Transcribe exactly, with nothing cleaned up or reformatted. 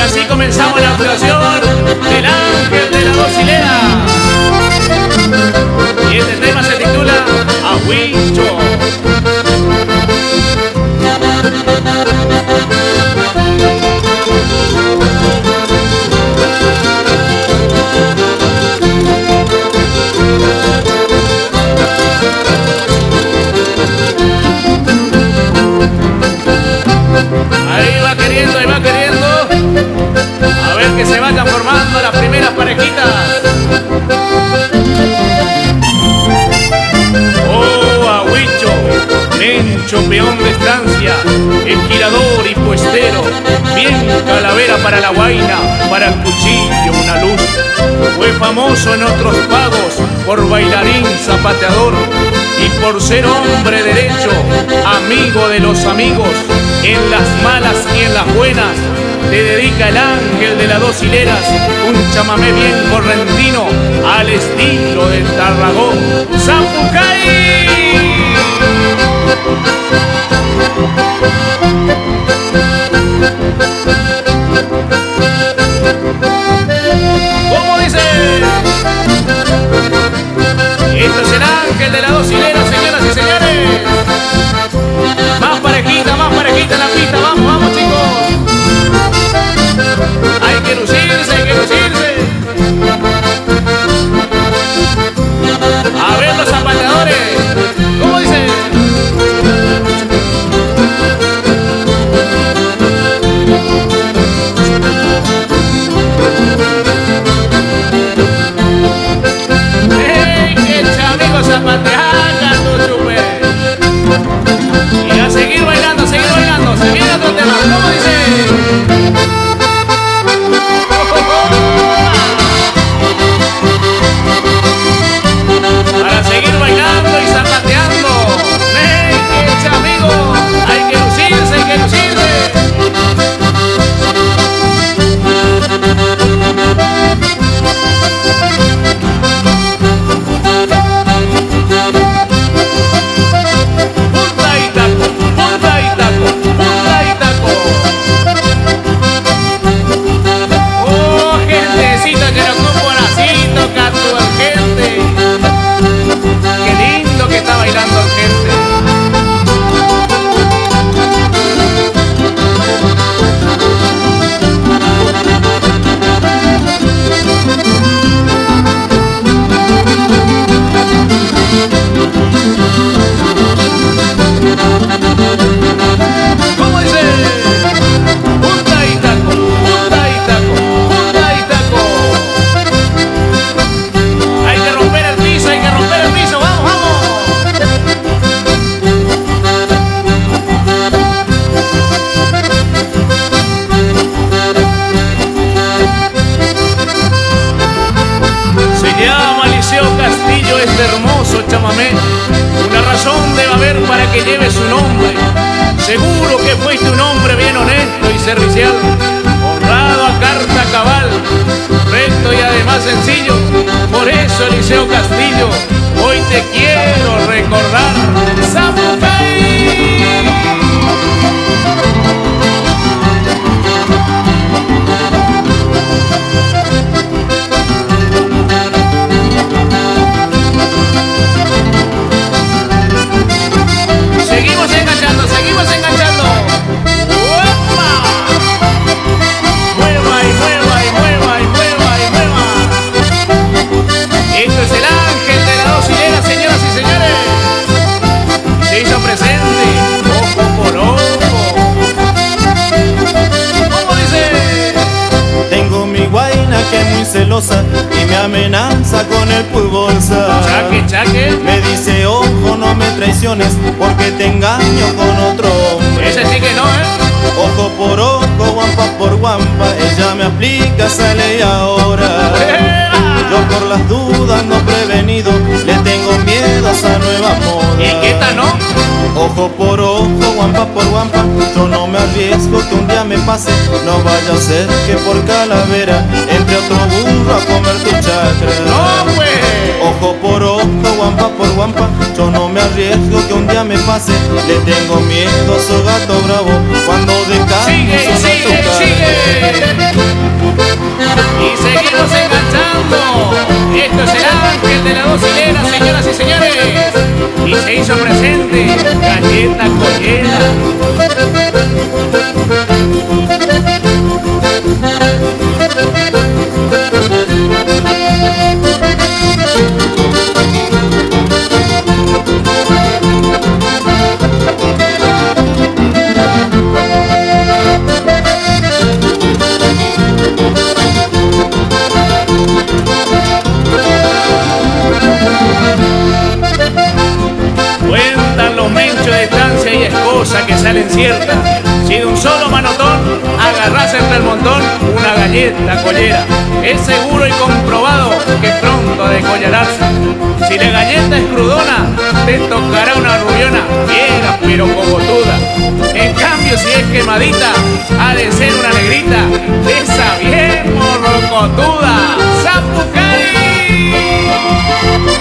ahora sí comenzamos la actuación del ángel de la dos hileras. Y este tema se titula Agüicho. Ahí va queriendo, ahí va queriendo. A ver que se vayan formando las primeras parejitas. Oh, Agüicho, Mencho, peón de estancia, esquilador y puestero, bien calavera para la guaina, para el cuchillo una luz. Fue famoso en otros pagos por bailarín zapateador y por ser hombre derecho, amigo de los amigos, en las malas y en las buenas. Te dedica el ángel de las dos hileras un chamamé bien correntino al estilo del Tarragón. ¡Zapucay! ¿Cómo dice? Esto es el ángel de las dos hileras, señoras y señores. Más parejita, más parejita en la pista. Vamos, vamos, chicos. Hay que lucirse, hay que lucirse. A ver los zapateadores. ¿Cómo dice? ¡Ey, qué chamico zapateaca, tu chupe! Y a seguir bailando, a seguir bailando. Se viene otro tema. ¿Cómo dice? Para seguir bailando y zapateando. ¡Ey, qué chamigo! Hay que lucirse, hay que lucirse. Punta y taco, punta y taco, punta y taco. Oh, gentecita que no ocupa así, toca tu gente. Qué lindo que está bailando gente. ¿Cómo dice? Punta y taco, punta y taco, punta y taco. Hay que romper el piso, hay que romper el piso. Vamos, vamos. Se llama Liceo Castillo este hermoso chamamé. Una razón debe haber para que lleve su nombre. Seguro que fuiste un hombre bien honesto y servicial, honrado a carta cabal, recto y además sencillo. Por eso, Liceo Castillo, hoy te quiero recordar. ¡Zapucay! Seguimos enganchando, seguimos enganchando. ¡Opa! Mueva y mueva y mueva y mueva y mueva. Esto es el ángel de las dos hileras, señoras y señores. Se hizo presente, ojo por ojo. ¿Cómo dice? Tengo mi guaina que es muy celosa y me amenaza con el pulbolsa. Chaque, chaque. Me dice, ojo, no me traiciones porque te engaño con otro hombre. Ese sí que no, ¿eh? Ojo por ojo, guampa por guampa, ella me aplica esa ley ahora. Yo por las dudas no prevenido le tengo miedo a esa nueva moda. ¿Y qué tal, no? Ojo por ojo, guampa por guampa, yo no me arriesgo que un día me pase. No vaya a ser que por calavera entre otro burro a comer tu chacra. No, pues. Ojo por ojo, guampa por guampa, yo no me arriesgo que un día me pase. Le tengo miedo a su gato bravo cuando de Sigue, camino sigue, sigue. Y seguimos enganchando. Esto es el ángel de las dos hileras, señoras y señores. Y se hizo presente Galleta Collera. Cuentan los menchos de estancia y es cosa que salen ciertas. Si de un solo manotón agarrás entre el montón una galleta collera, es seguro y comprobado que pronto a decollarás. Si la galleta es crudona, te tocará una rubiona vieja pero cogotuda. En cambio, si es quemadita, ha de ser una negrita de esa bien morrocotuda. ¡Zapucay!